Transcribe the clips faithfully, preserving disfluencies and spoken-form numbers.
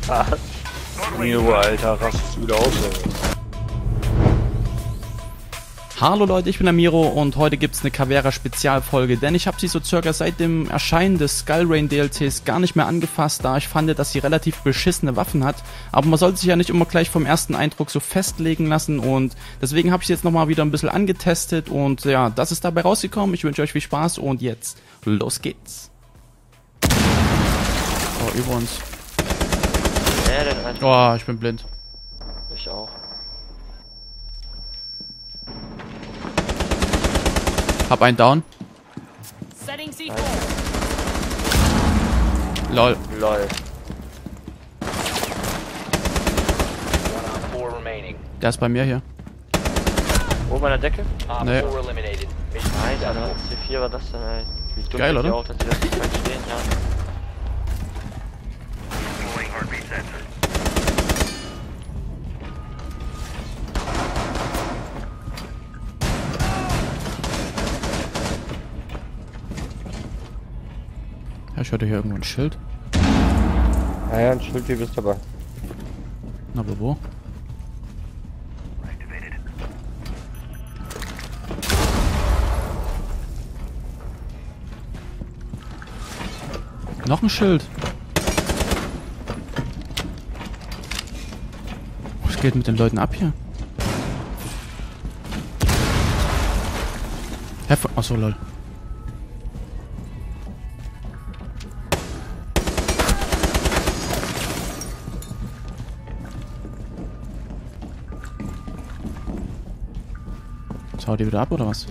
Was? Miro, Alter, rastest du wieder aus, ey. Hallo Leute, ich bin der Miro und heute gibt es eine Caveira-Spezialfolge, denn ich habe sie so circa seit dem Erscheinen des Skullrain D L Cs gar nicht mehr angefasst, da ich fand, dass sie relativ beschissene Waffen hat, aber man sollte sich ja nicht immer gleich vom ersten Eindruck so festlegen lassen und deswegen habe ich sie jetzt nochmal wieder ein bisschen angetestet und ja, das ist dabei rausgekommen. Ich wünsche euch viel Spaß und jetzt, los geht's. Oh, über uns. Ja, den halt. Oh, ich bin blind. Ich auch. Hab einen down. Lol. Lol. Der ist bei mir hier. Wo, bei der Decke? Nee. Nice, Alter. C vier war das denn, ey? Wie dumm Geil, sind die oder? auch, dass die das nicht verstehen, ja. Ja, ich hatte hier irgendwo ein Schild. Ja, ja, ein Schild, ist dabei. Na, aber wo? Noch ein Schild. Was geht mit den Leuten ab hier? Herr Achso, lol. Jetzt haut die wieder ab, oder was?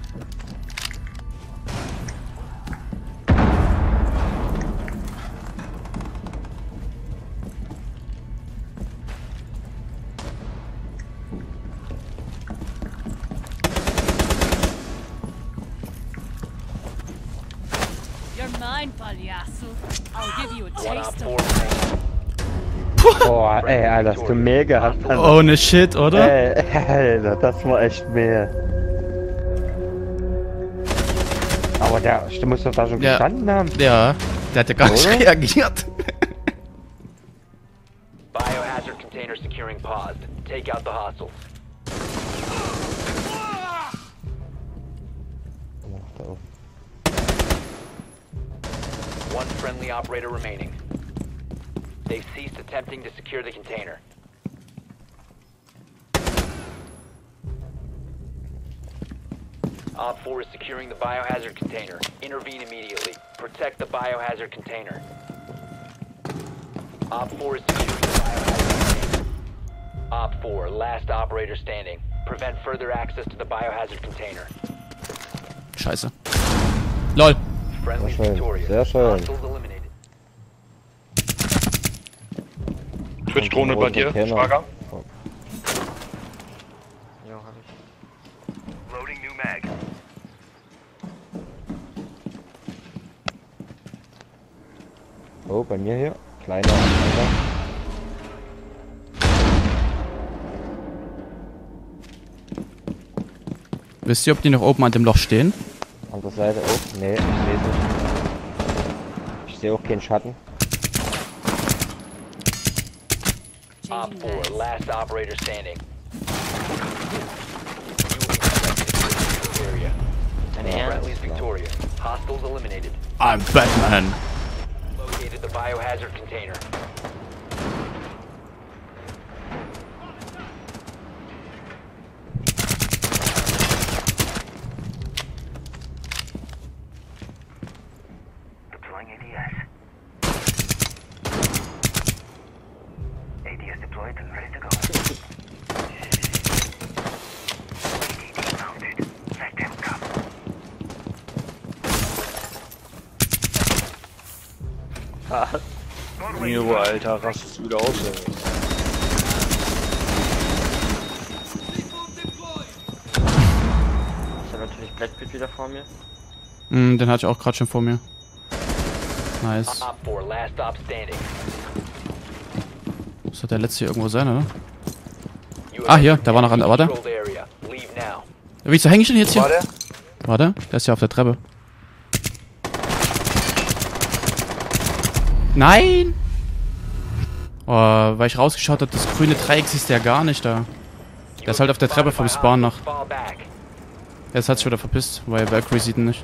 You're mine, Palhaço. I'll give you a taste of Boah, ey, Alter, hast du mehr gehabt. Alter. Ohne Shit, oder? Ey, Alter, das war echt mehr. Aber der, du musst doch da schon Ja. gestanden haben. Ja, der hat ja gar nicht Oder? reagiert. Biohazard container securing paused. Take out the hostiles. Da oben. One friendly operator remaining. They've ceased attempting to secure the container. Op four is securing the biohazard container. Intervene immediately. Protect the biohazard container. Op four is securing the biohazard container. Op four, last operator standing. Prevent further access to the biohazard container. Scheiße. Lol. Friendly Sehr schön, victorious. sehr schön. Hostiles eliminated. Twitch-Drohne bei dir, Container. Schwager? Jo, hab ich. Loading new mag. Oh, bei mir hier. Kleiner, kleiner. Wisst ihr, ob die noch oben an dem Loch stehen? Andere Seite auch. Nee, ich sehe nicht. Ich sehe auch keinen Schatten. Op changing four, that. last operator standing. You will be protected in this area. Dein Ernst? Friendly's victorious. Hostiles eliminated. I'm Batman. Located the biohazard container. Deploying A D S. A D S deployed and ready to go. A D D mounted. Let them come. Was? Miro, Alter, rastest du wieder aus, ey. Ich hab natürlich Blackbeard wieder vor mir. Hm, den hatte ich auch gerade schon vor mir. Nice. Op four, last stop standing. Muss doch der letzte hier irgendwo sein, oder? You Ah, have hier, da war noch einer, warte. controlled area. Leave now. Wieso häng ich denn jetzt hier? War der? Warte, der ist ja auf der Treppe. Nein! Oh, weil ich rausgeschaut habe, das grüne Dreieck ist ja gar nicht da. Der ist halt auf der Treppe vom Spawn noch. Jetzt hat sich wieder verpisst, weil Valkyrie sieht ihn nicht.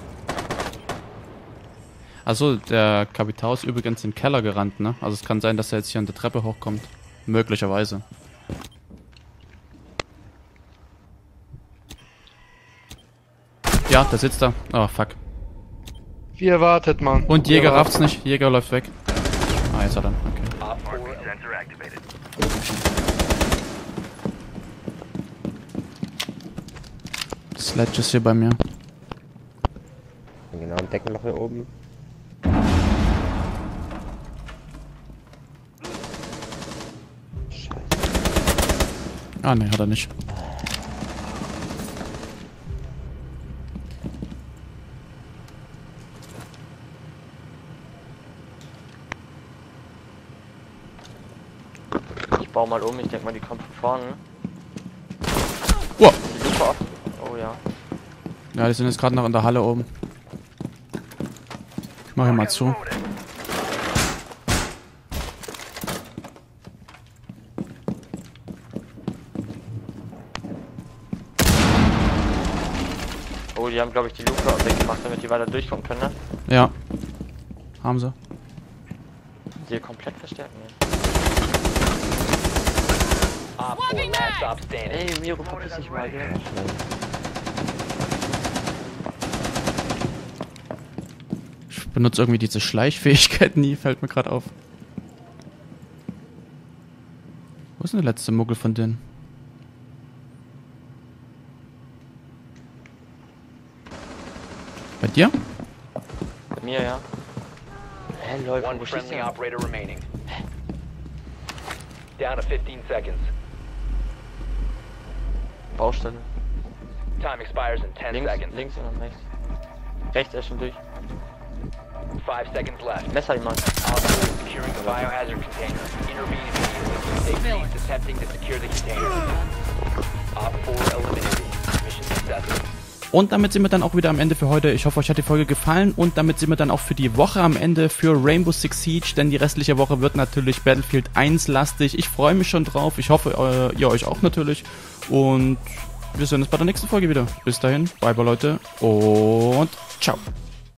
Also der Kapitän ist übrigens in den Keller gerannt, ne? Also es kann sein, dass er jetzt hier an der Treppe hochkommt. Möglicherweise. Ja, der sitzt da. Oh, fuck. Wie erwartet, Mann. Und Jäger Wie rafft's nicht. Jäger läuft weg. Ah, jetzt hat er. Okay. Sensor activated. Sledge ist hier bei mir. Genau, ein Deckenloch hier oben. Ah, ne, hat er nicht. Ich baue mal um, ich denke mal, die kommt von vorne. Wow. Die Lupe offen. Oh ja. Ja, die sind jetzt gerade noch in der Halle oben. Ich mach hier mal zu. Oh, die haben, glaube ich, die Lupe weggemacht, damit die weiter durchkommen können, ne? Ja. Haben sie. Die komplett verstärken, ja. Op four, last stop standing. Ey, Miro, verpiss dich mal, gell? Ich benutze irgendwie diese Schleichfähigkeit nie, fällt mir gerade auf. Wo ist denn der letzte Muggel von denen? Bei dir? Bei mir, ja. Hä, läuft One wo schießt friendly der? operator remaining. Down to fifteen seconds. Baustelle. Time expires in ten Links, seconds. links und dann rechts. Rechts, er ist schon durch. Five seconds left. Messer jemand. Op four is securing the biohazard container. Intervene immediately. Take leads attempting to secure the container. Op four eliminated. Mission successful. Und damit sind wir dann auch wieder am Ende für heute. Ich hoffe, euch hat die Folge gefallen. Und damit sind wir dann auch für die Woche am Ende für Rainbow Six Siege. Denn die restliche Woche wird natürlich Battlefield eins lastig. Ich freue mich schon drauf. Ich hoffe, ihr euch auch natürlich. Und wir sehen uns bei der nächsten Folge wieder. Bis dahin, bye bye Leute und ciao.